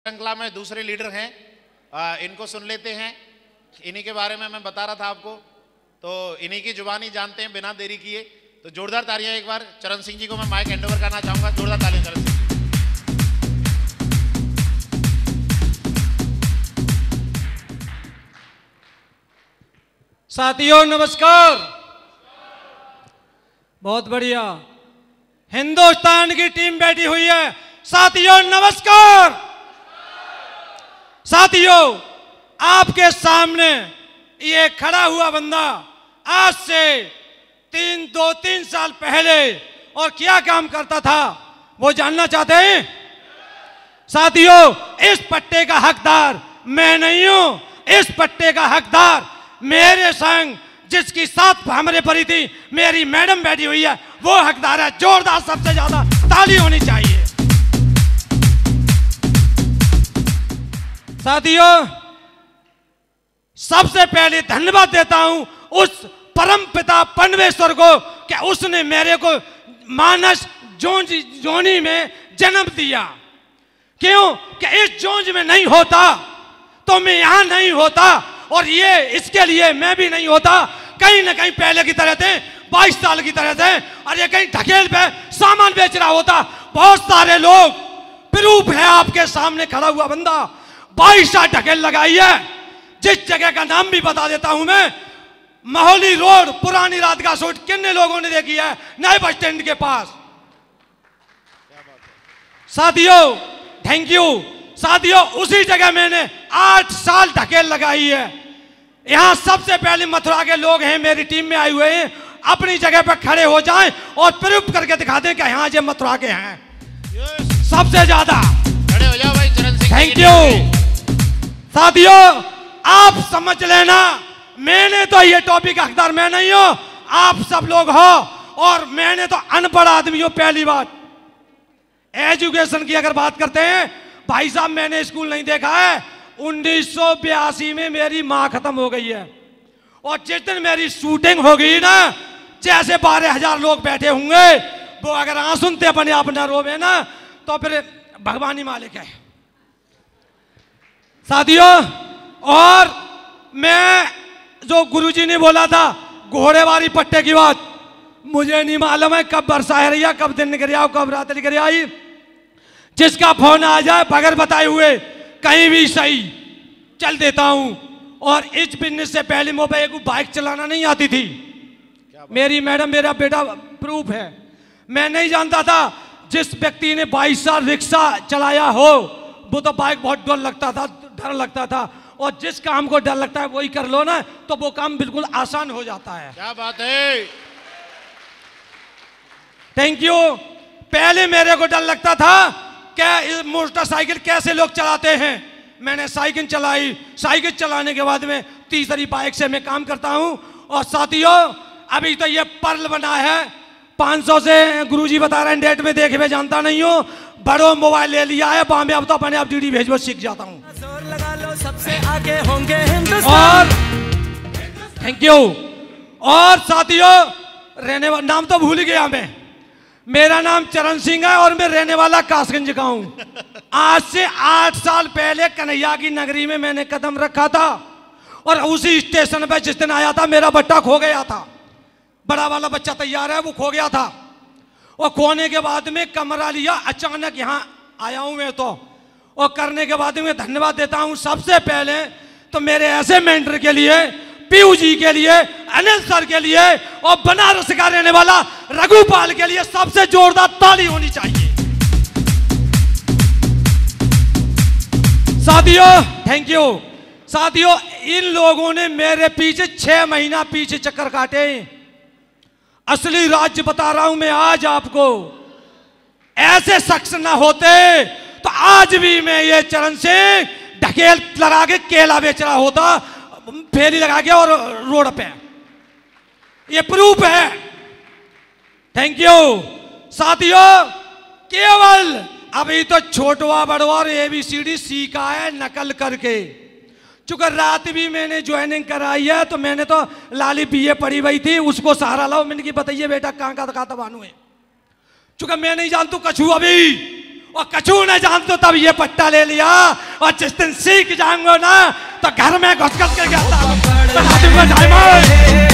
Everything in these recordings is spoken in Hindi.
श्रृंखला में दूसरे लीडर हैं, इनको सुन लेते हैं। इन्हीं के बारे में मैं बता रहा था आपको, तो इन्हीं की जुबानी जानते हैं बिना देरी किए। तो जोरदार तालियां एक बार चरण सिंह जी को मैं माइक हैंडओवर करना चाहूंगा। जोरदार तालियां चरण सिंह जी। साथियों नमस्कार। बहुत बढ़िया, हिंदुस्तान की टीम बैठी हुई है। साथियों नमस्कार। साथियों, आपके सामने ये खड़ा हुआ बंदा आज से 2-3 साल पहले और क्या काम करता था वो जानना चाहते हैं? साथियों, इस पट्टे का हकदार मैं नहीं हूं। इस पट्टे का हकदार मेरे संग जिसकी साथ हमारे परी थी मेरी मैडम बैठी हुई है, वो हकदार है। जोरदार सबसे ज्यादा ताली होनी चाहिए। साथियों, सबसे पहले धन्यवाद देता हूं उस परम पिता परमेश्वर को कि उसने मेरे को मानस जोनी में जन्म दिया। क्यों कि इस जोंज में नहीं होता तो मैं यहां नहीं होता, और ये इसके लिए मैं भी नहीं होता। कहीं ना कहीं पहले की तरह थे, 22 साल की तरह थे, और ये कहीं ढकेल पे सामान बेच रहा होता। बहुत सारे लोग, प्रूफ है आपके सामने खड़ा हुआ बंदा 22 साल ढकेल लगाई है। जिस जगह का नाम भी बता देता हूं मैं, माहौली रोड, पुरानी रात का शूट कितने लोगों ने देखी है? नए बस स्टैंड के पास। साथियों थैंक यू। साथियों, उसी जगह मैंने 8 साल ढकेल लगाई है। यहां सबसे पहले मथुरा के लोग हैं, मेरी टीम में आए हुए हैं, अपनी जगह पर खड़े हो जाएं और प्रूफ करके दिखा दें कि यहां जो मथुरा के हैं सबसे ज्यादा। खड़े हो जाओ भाई चरण सिंह। Thank you. साथियों, आप समझ लेना, मैंने तो ये टॉपिक का हकदार मैं नहीं हूं, आप सब लोग हो। और मैंने तो अनपढ़ आदमी हूं। पहली बात एजुकेशन की अगर बात करते हैं, भाई साहब मैंने स्कूल नहीं देखा है। 1982 में मेरी मां खत्म हो गई है, और जिस दिन मेरी शूटिंग हो गई ना, जैसे 12,000 लोग बैठे होंगे, वो अगर आंसुनते अपने आप न रोवे ना, तो फिर भगवान ही मालिक है। साथियों, और मैं जो गुरुजी ने बोला था घोड़ेवारी पट्टे की बात, मुझे नहीं मालूम है कब बरसा है रही है, कब दिन निकल आओ, कब रात निकल आई। जिसका फोन आ जाए बगैर बताए हुए कहीं भी सही चल देता हूं। और इस बिजनेस से पहले मोबाइल को बाइक चलाना नहीं आती थी। मेरी मैडम, मेरा बेटा प्रूफ है। मैं नहीं जानता था। जिस व्यक्ति ने 22 साल रिक्शा चलाया हो, वो तो बाइक बहुत डर लगता था। और जिस काम को डर लगता है वही कर लो ना, तो वो काम बिल्कुल आसान हो जाता है। क्या बात है। Thank you. पहले मेरे को डर लगता था कि मोटरसाइकिल कैसे लोग चलाते हैं। मैंने साइकिल चलाई, साइकिल चलाने के बाद में तीसरी बाइक से मैं काम करता हूं। और साथियों, अभी तो ये पर्ल बना है 500 से, गुरुजी बता रहे हैं डेट में, देखे मैं जानता नहीं हूं। बड़ो मोबाइल ले लिया है, बामे अब तो अपने आप डीडी भेजो सीख जाता हूं। सबसे आगे होंगे और थैंक यू। और साथियों, रहने वाला नाम तो भूल गया मैं, मेरा नाम चरण सिंह है और मैं रहने वाला कासगंज का हूं। आज से 8 साल पहले कन्हैया की नगरी में मैंने कदम रखा था, और उसी स्टेशन पर जिस दिन आया था मेरा बट्टा खो गया था। बड़ा वाला बच्चा तैयार है, वो खो गया था। और खोने के बाद में कमरा लिया, अचानक यहां आया हूं मैं तो। और करने के बाद में धन्यवाद देता हूं सबसे पहले तो मेरे ऐसे मेंटर के लिए, पीयू जी के लिए, अनिल सर के लिए, और बनारस का रहने वाला रघुपाल के लिए सबसे जोरदार ताली होनी चाहिए। साथियों थैंक यू। साथियों, इन लोगों ने मेरे पीछे 6 महीना पीछे चक्कर काटे। असली राज्य बता रहा हूं मैं आज आपको। ऐसे शख्स ना होते तो आज भी मैं ये चरण से ढकेल लगा के केला बेच रहा होता, फेरी लगा के और रोड पे। ये प्रूफ है। Thank you. साथियों, केवल अभी तो छोटवा बड़वा और ABCD सीखा है नकल करके। चूंकि रात भी मैंने ज्वाइनिंग कराई है, तो मैंने तो लाली BA पढ़ी हुई थी, उसको सहारा लाओ। मैंने की बताइए बेटा कहाँ का खाता बानू है। चूंकि मैं नहीं जानता कछु अभी, और कछु न जान तो तब ये पट्टा ले लिया, और जिस दिन सीख जाऊंगा ना तो घर में घुस कर के गया बना दूंगा डायमंड।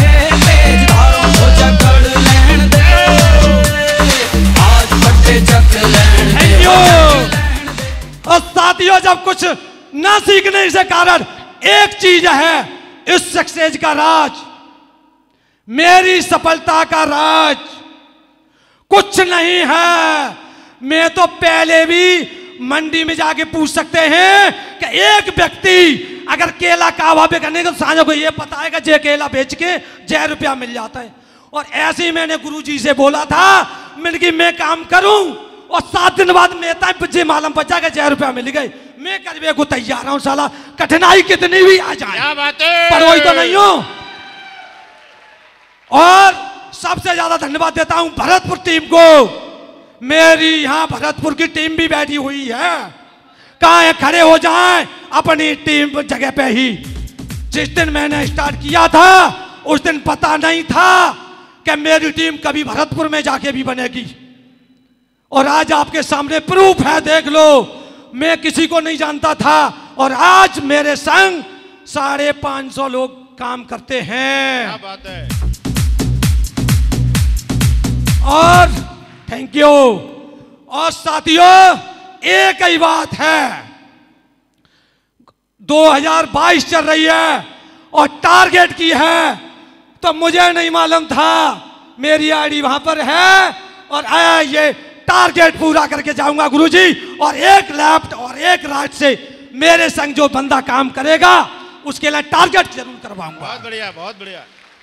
Thank you. और साथियों, जब कुछ ना सीखने से कारण एक चीज है, इस सक्सेस का राज, मेरी सफलता का राज कुछ नहीं है। मैं तो पहले भी मंडी में जाके पूछ सकते हैं कि एक व्यक्ति अगर केला कावा पे करने का, तो साझा को ये पता है कि जे केला बेच के जय रुपया मिल जाता है। और ऐसे ही मैंने गुरुजी से बोला था, मैंने कि मैं काम करूं, और 7 दिन बाद मेहता मुझे मालूम बचा के जय रुपया मिल गए। मैं करने को तैयार हूं, साला कठिनाई कितनी भी आ जाए, क्या बात है, पर वही तो नहीं हूं। और सबसे ज्यादा धन्यवाद देता हूं भरतपुर टीम को। मेरी यहां भरतपुर की टीम भी बैठी हुई है, कहां है, खड़े हो जाएं अपनी टीम जगह पे ही। जिस दिन मैंने स्टार्ट किया था उस दिन पता नहीं था कि मेरी टीम कभी भरतपुर में जाके भी बनेगी, और आज आपके सामने प्रूफ है, देख लो। मैं किसी को नहीं जानता था, और आज मेरे संग 550 लोग काम करते हैं। क्या बात है। और थैंक यू। और साथियों, एक ही बात है, 2022 चल रही है और टारगेट की है, तो मुझे नहीं मालूम था, मेरी आईडी वहां पर है, और आया ये टारगेट पूरा करके जाऊंगा गुरुजी। और एक लेफ्ट और एक राइट से मेरे संग जो बंदा काम करेगा उसके लिए टारगेट जरूर करवाऊंगा। बहुत बढ़िया, बहुत बढ़िया।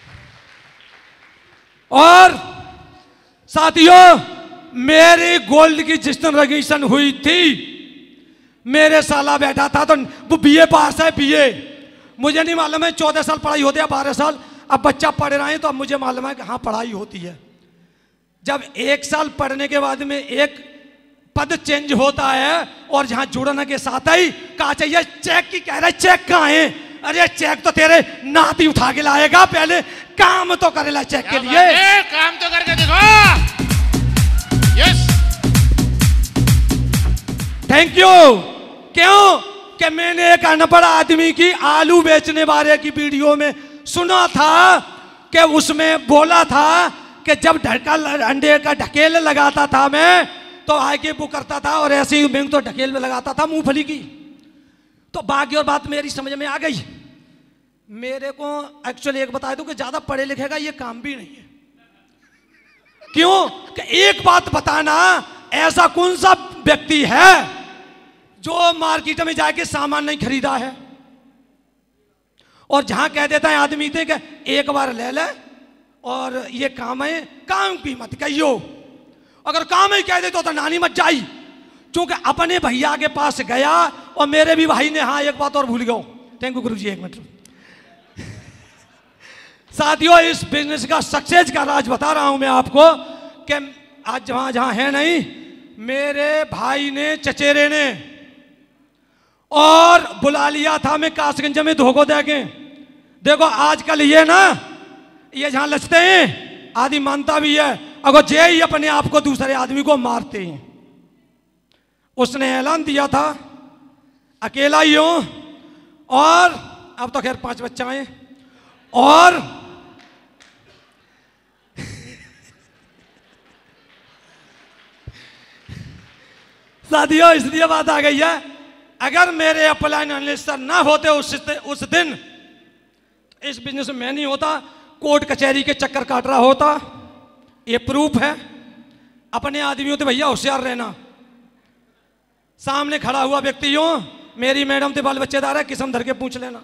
और साथियों, मेरी गोल्ड की जिस दिन रजिस्ट्रेशन हुई थी, मेरे साला बैठा था, तो वो बीए पास है, बीए। मुझे नहीं मालूम है 14 साल पढ़ाई होती है, 12 साल। अब बच्चा पढ़ रहा है तो अब मुझे मालूम है कि हाँ पढ़ाई होती है। जब 1 साल पढ़ने के बाद में एक पद चेंज होता है, और जहां जुड़ने के साथ ही कहा चाहिए चेक की, कह रहा है चेक कहाँ है? अरे चेक तो तेरे नाती उठा के लाएगा, पहले काम तो करेला चेक के लिए। काम तो करके दिखो। Yes, thank you. क्यों कि मैंने एक अनपढ़ आदमी की आलू बेचने वाले की वीडियो में सुना था कि उसमें बोला था कि जब ढकल अंडे का ढकेल लगाता था मैं, तो आगे वो करता था, और ऐसे ही मैं तो ढकेल में लगाता था मूंगफली की। तो बाकी और बात मेरी समझ में आ गई। मेरे को एक्चुअली एक बता दूं कि ज्यादा पढ़े लिखे का ये काम भी नहीं है। क्यों कि एक बात बताना, ऐसा कौन सा व्यक्ति है जो मार्केट में जाके सामान नहीं खरीदा है, और जहां कह देता है आदमी थे कि एक बार ले ले और ये काम है, काम की मत कहियो। अगर काम ही कह दे तो नानी मत जाई। क्योंकि अपने भैया के पास गया, और मेरे भी भाई ने, हाँ एक बात और भूल गया, थैंक यू गुरुजी, एक मिनट। साथियों, इस बिजनेस का सक्सेस का राज बता रहा हूं मैं आपको कि आज जहां जहां है नहीं, मेरे भाई ने, चचेरे ने और बुला लिया था मैं कासगंज में धोखो दे के। देखो आजकल ये ना, ये जहां लचते हैं आदमी मानता भी है, अगर जे ही अपने आप को दूसरे आदमी को मारते हैं। उसने ऐलान दिया था अकेला ही हूं, और अब तो खैर 5 बच्चा है, और साथियों इसलिए बात आ गई है, अगर मेरे अपलाइन एनालिस्ट ना होते उस दिन इस बिजनेस में नहीं होता, कोर्ट कचहरी के चक्कर काट रहा होता। ये प्रूफ है। अपने आदमियों तो भैया होशियार रहना। सामने खड़ा हुआ व्यक्ति हो, मेरी मैडम थे बाल बच्चेदार है, किस्म धर के पूछ लेना।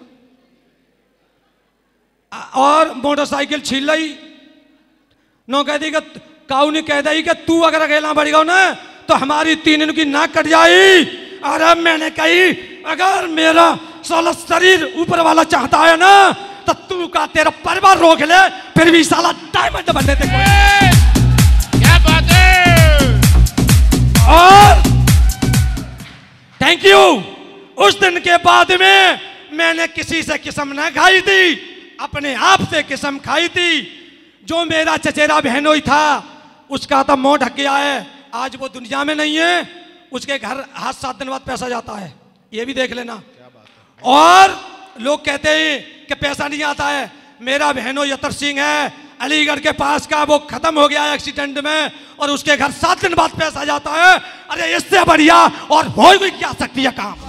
और मोटरसाइकिल छीन ली, नो कह दी काऊ ने कह दी कि तू अगर अकेला बढ़ गया ना तो हमारी 3 की नाक कट जाई। और अब मैंने कही अगर मेरा साला शरीर ऊपर वाला चाहता है ना तो तू का तेरा परिवार रोक ले, फिर भी साला डायमंड बनने दे। क्या बात है। और थैंक यू। उस दिन के बाद में मैंने किसी से किस्म ना खाई थी, अपने आप से किस्म खाई थी। जो मेरा चचेरा बहनोई था उसका तो मुंह ढक गया है, आज वो दुनिया में नहीं है। उसके घर हाथ 7 दिन बाद पैसा जाता है, ये भी देख लेना। और लोग कहते हैं कि पैसा नहीं आता है। मेरा बहनों यतर सिंह है अलीगढ़ के पास का, वो खत्म हो गया एक्सीडेंट में और उसके घर 7 दिन बाद पैसा जाता है। अरे इससे बढ़िया और हो कोई क्या सकती है काम।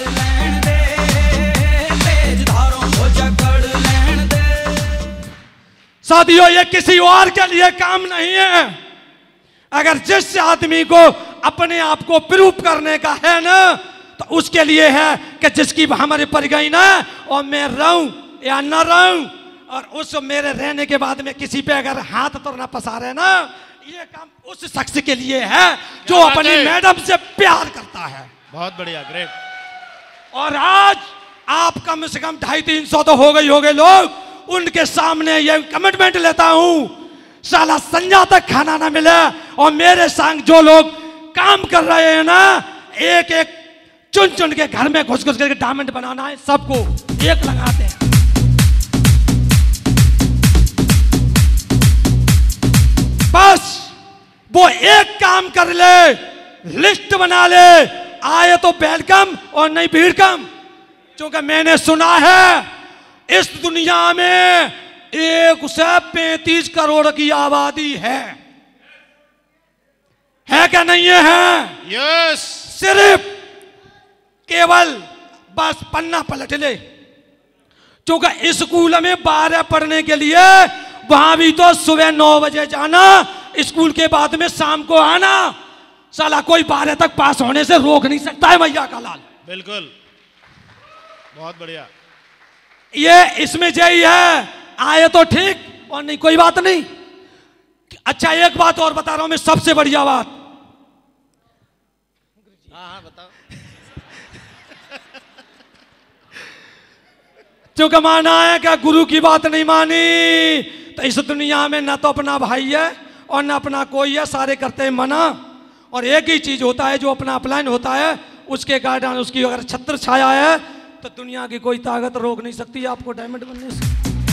साथियों, ये किसी और के लिए काम नहीं है। अगर जिस आदमी को अपने आप को प्रूफ करने का है ना, तो उसके लिए है कि जिसकी हमारे पड़ गई ना, और मैं रहूं या न रहूं, और उस मेरे रहने के बाद में किसी पे अगर हाथ तो ना पसारे ना, ये काम उस शख्स के लिए है जो अपनी मैडम से प्यार करता है। बहुत बढ़िया, ग्रेट। और आज आप कम से कम 250-300 तो हो गए लोग, उनके सामने ये कमिटमेंट लेता हूं, साला संजा तक खाना ना मिले और मेरे संग जो लोग काम कर रहे हैं ना, एक एक चुन चुन के घर में घुस घुस करके डायमंड बनाना है, सबको एक लगाते हैं। बस वो एक काम कर ले, लिस्ट बना ले, आए तो वेलकम और नहीं भीड़ कम। क्योंकि मैंने सुना है इस दुनिया में 135 करोड़ की आबादी है क्या नहीं है? यस। सिर्फ केवल बस पन्ना पलट ले। क्योंकि स्कूल में 12 पढ़ने के लिए वहां भी तो सुबह 9 बजे जाना, स्कूल के बाद में शाम को आना। साला कोई 12 तक पास होने से रोक नहीं सकता है भैया का लाल। बिल्कुल, बहुत बढ़िया। ये इसमें यही है, आए तो ठीक और नहीं कोई बात नहीं। अच्छा, एक बात और बता रहा हूं मैं, सबसे बढ़िया बात। हाँ बताओ। क्योंकि माना है कि गुरु की बात नहीं मानी तो इस दुनिया में ना तो अपना भाई है और ना अपना कोई है, सारे करते हैं मना। और एक ही चीज होता है जो अपना अपलाइन होता है, उसके गार्डन उसकी अगर छत्र छाया है तो दुनिया की कोई ताकत रोक नहीं सकती आपको डायमंड बनने से।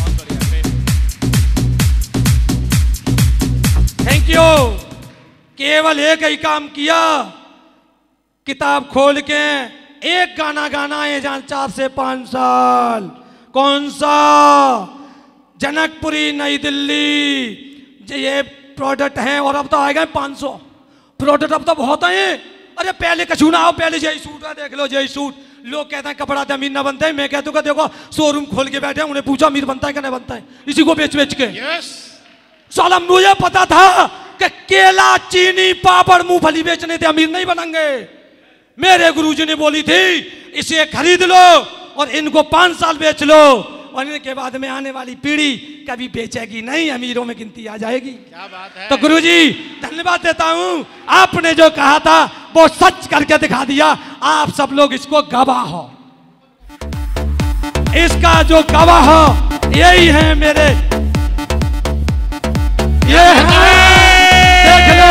Thank you. केवल एक ही काम किया, किताब खोल के एक गाना गाना है जहां 4 से 5 साल। कौन सा? जनकपुरी नई दिल्ली, ये प्रोडक्ट हैं और अब तो आ गए 500 प्रोडक्ट, अब तो बहुत हैं। अरे पहले कछू ना आओ, पहले जय सूट है, देख लो जय सूट। लोग कहते हैं कपड़ा अमीर ना बनता है, मैं कहता हूँ देखो शोरूम खोल के बैठे, उन्हें पूछा अमीर बनता है कि नहीं बनता है, इसी को बेच बेच के। साला मुझे पता था कि केला, चीनी, पापड़, मूंगफली बेचने थे अमीर नहीं बनेंगे। मेरे गुरुजी ने बोली थी इसे खरीद लो और इनको 5 साल बेच लो, और इनके बाद में आने वाली पीढ़ी कभी बेचेगी नहीं, अमीरों में गिनती आ जाएगी। क्या बात है। तो गुरुजी धन्यवाद देता हूं, आपने जो कहा था वो सच करके दिखा दिया। आप सब लोग इसको गवाह हो, इसका जो गवाह हो यही है मेरे, ये है, देख लो।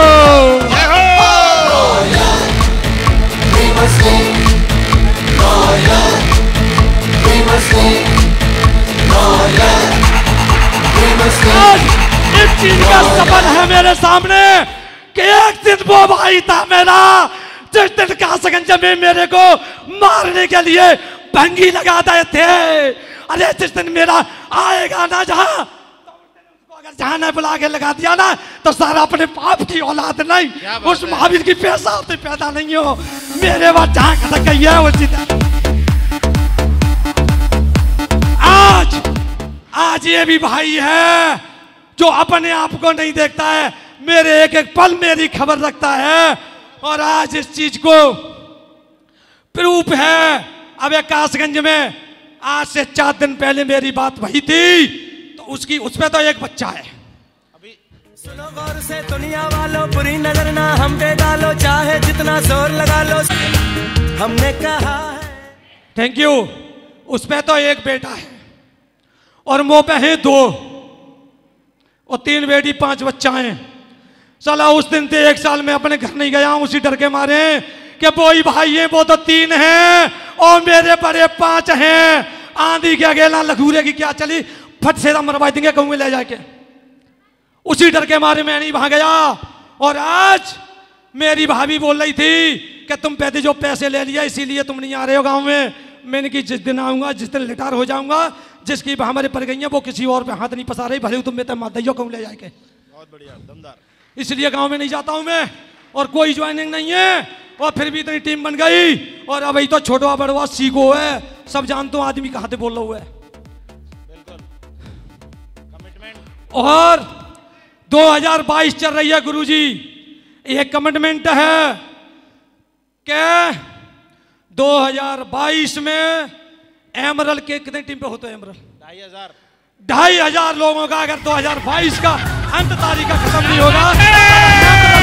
आज इस चीज का सबल है मेरे सामने कि एक दिन वो भाई था मेरा, जिस दिन कासगंज में मेरे को मारने के लिए भंगी लगाते थे। अरे जिस दिन मेरा आएगा ना जहां, अगर जहां न बुला के लगा दिया ना तो सारा अपने पाप की औलाद नहीं, उस महावीर की पैसा होते पैदा नहीं हो। मेरे बाद जहां खटक गई है उसी आज ये भी भाई है जो अपने आप को नहीं देखता है, मेरे एक एक पल मेरी खबर रखता है। और आज इस चीज को प्रूफ है। अब एक कासगंज में आज से 4 दिन पहले मेरी बात वही थी, तो उसकी उसमें तो एक बच्चा है। अभी सुनो गौर से दुनिया वालों, बुरी नजर ना हम पे डालो, चाहे जितना जोर लगा लो, हमने कहा है। Thank you. उसमें तो एक बेटा है और मुंह पे है 2 और 3 बेटी 5 बच्चा हैं। साला उस दिन से 1 साल में अपने घर नहीं गया हूं, उसी डर के मारे कि वही भाई है, वो तो 3 हैं और मेरे बड़े 5 हैं। आंधी के अकेला लघूरे की क्या चली, फट से मरवा देंगे कहूंगे ले जाके। उसी डर के मारे मैं नहीं वहां गया। और आज मेरी भाभी बोल रही थी कि तुम पैसे जो पैसे ले लिया इसीलिए तुम नहीं आ रहे हो गांव में। मैंने कि जिस दिन आऊंगा, जिस दिन रिटायर हो जाऊंगा, जिसकी हमारे पड़ गई है वो किसी और पे हाथ नहीं पसा रही, भले तुम मेरे मात दैयो कहूँ ले जाके। बहुत बढ़िया, दमदार। इसलिए गांव में नहीं जाता हूं मैं, और कोई ज्वाइनिंग नहीं है। और फिर भी इतनी टीम बन गई, और अभी तो छोटवा बड़वा सीखो है, सब जानते हो आदमी कहाँ से बोल रहा हुआ है। बिल्कुल कमिटमेंट। और 2022 चल रही है गुरुजी, एक कमिटमेंट है कि 2022 में एमरल के कितने टीम पे होते हैं? एमरल 2,500 लोगों का अगर 2022 का अंत तारीख का खत्म नहीं होगा।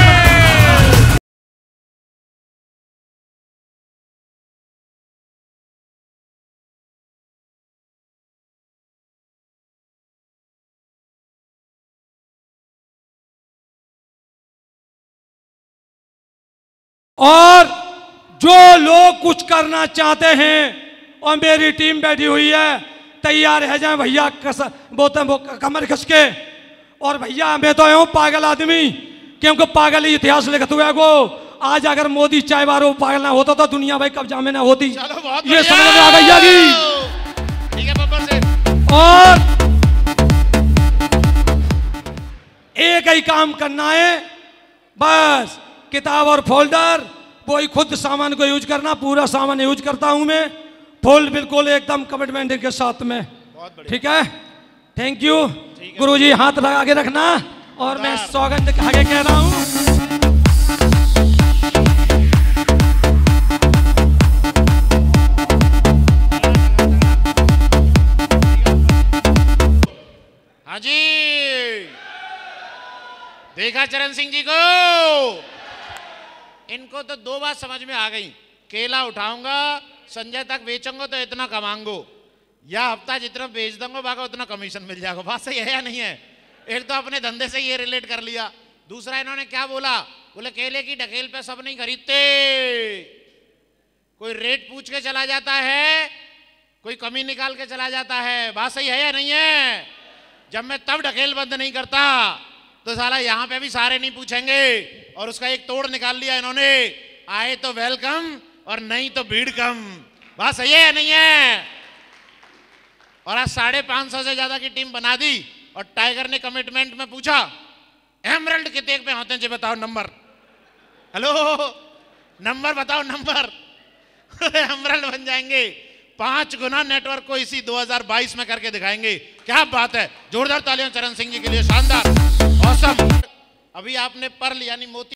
और जो लोग कुछ करना चाहते हैं, और मेरी टीम बैठी हुई है, तैयार है जाए भैया, वो कमर खस के। और भैया मैं तो हूँ पागल आदमी, क्योंकि पागल ही इतिहास लिखत हुआ को। आज अगर मोदी चाय बारो पागल ना होता तो दुनिया भाई कब्जा में ना होती। ये समझ में आ गई ठीक है बब्बर से। और एक ही काम करना है बस, किताब और फोल्डर, वही खुद सामान को यूज करना। पूरा सामान यूज करता हूं मैं, फुल बिल्कुल एकदम कमिटमेंट के साथ में। ठीक है, थैंक यू गुरुजी। हाथ लगा के रखना, और मैं सौगंध आगे कह रहा हूं। हाँ जी, देखा चरण सिंह जी को? इनको तो 2 बात समझ में आ गई, केला उठाऊंगा संजय तक बेचूंगा तो इतना कमाऊंगा, या हफ्ता जितना बेच दूंगा बाका उतना कमीशन मिल जाएगा। बात सही है या नहीं है? एक तो अपने धंधे से ये रिलेट कर लिया। दूसरा इन्होंने क्या बोला, बोले केले की ढकेल पे सब नहीं खरीदते, कोई रेट पूछ के चला जाता है, कोई कमी निकाल के चला जाता है। बात सही है या नहीं है? जब मैं तब ढकेल बंद नहीं करता तो साला यहाँ पे भी सारे नहीं पूछेंगे। और उसका एक तोड़ निकाल लिया इन्होंने, आए तो वेलकम और नहीं तो भीड़ कम। बात सही है या नहीं है? और आज 550 से ज्यादा की टीम बना दी। और टाइगर ने कमिटमेंट में पूछा, एमरल्ड कितने पे होते हैं जी बताओ नंबर। हेलो, नंबर बताओ नंबर। एमरल्ड बन जाएंगे 5 गुना नेटवर्क को इसी 2022 में करके दिखाएंगे। क्या बात है, जोरदार तालियां चरण सिंह जी के लिए, शानदार, ऑसम। अभी आपने पर्ल यानी मोती